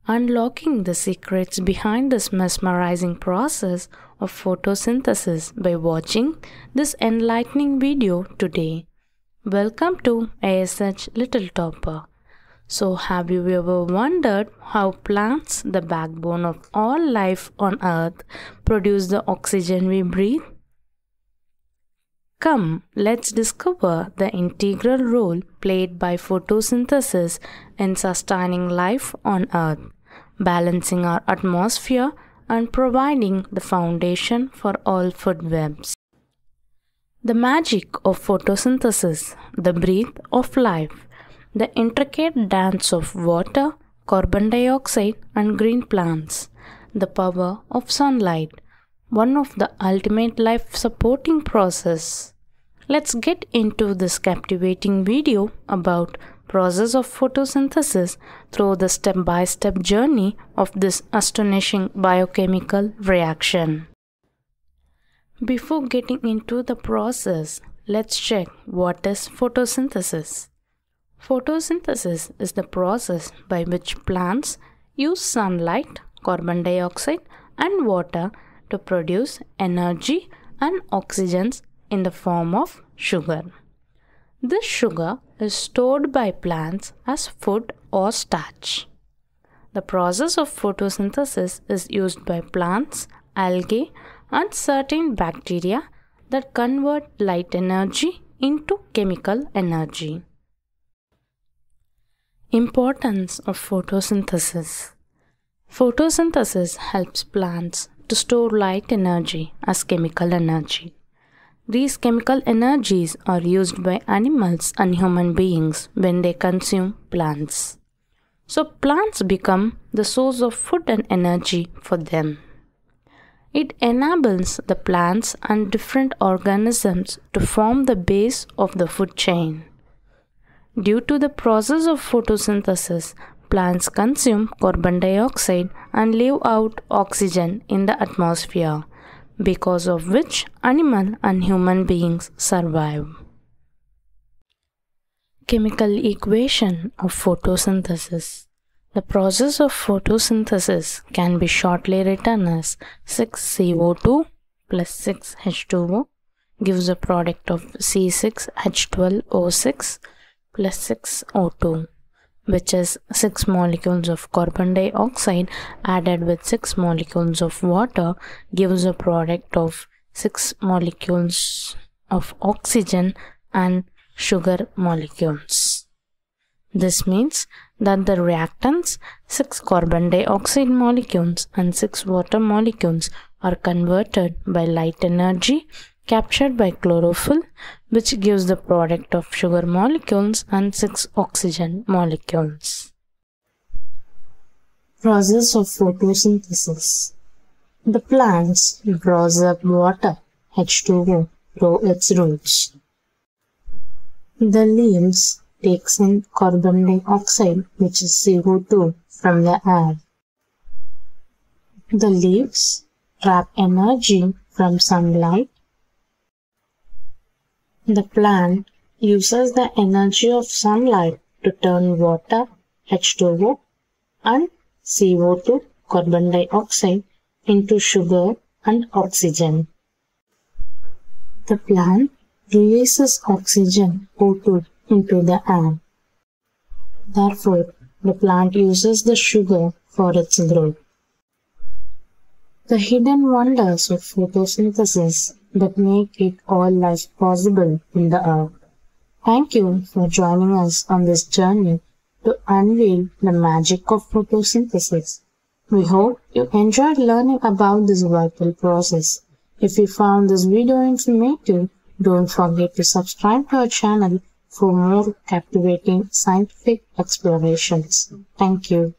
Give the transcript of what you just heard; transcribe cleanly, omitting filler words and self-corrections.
unlocking the secrets behind this mesmerizing process of photosynthesis by watching this enlightening video today. Welcome to ASH Little Topper. So, have you ever wondered how plants, the backbone of all life on Earth, produce the oxygen we breathe? Come, let's discover the integral role played by photosynthesis in sustaining life on Earth, balancing our atmosphere and providing the foundation for all food webs. The magic of photosynthesis, the breath of life, the intricate dance of water, carbon dioxide and green plants, the power of sunlight, one of the ultimate life-supporting process. Let's get into this captivating video about process of photosynthesis through the step-by-step journey of this astonishing biochemical reaction. Before getting into the process, let's check what is photosynthesis. Photosynthesis is the process by which plants use sunlight, carbon dioxide and water to produce energy and oxygens in the form of sugar. This sugar is stored by plants as food or starch. The process of photosynthesis is used by plants, algae, and certain bacteria that convert light energy into chemical energy. Importance of photosynthesis. Photosynthesis helps plants to store light energy as chemical energy. These chemical energies are used by animals and human beings when they consume plants. So plants become the source of food and energy for them. It enables the plants and different organisms to form the base of the food chain. Due to the process of photosynthesis, plants consume carbon dioxide and leave out oxygen in the atmosphere, because of which animal and human beings survive. Chemical equation of photosynthesis. The process of photosynthesis can be shortly written as 6CO2 plus 6H2O gives a product of C6H12O6 plus 6O2, which is 6 molecules of carbon dioxide added with 6 molecules of water gives a product of 6 molecules of oxygen and sugar molecules. This means that the reactants 6 carbon dioxide molecules and 6 water molecules are converted by light energy captured by chlorophyll, which gives the product of sugar molecules and 6 oxygen molecules. Process of photosynthesis. The plants draws up water, H2O, through its roots. The leaves takes in carbon dioxide, which is CO2, from the air. The leaves trap energy from sunlight. The plant uses the energy of sunlight to turn water, H2O, and CO2, carbon dioxide, into sugar and oxygen. The plant releases oxygen, O2, into the air. Therefore, the plant uses the sugar for its growth. The hidden wonders of photosynthesis that make it all life possible in the earth. Thank you for joining us on this journey to unveil the magic of photosynthesis. We hope you enjoyed learning about this vital process. If you found this video informative, don't forget to subscribe to our channel for more captivating scientific explorations. Thank you.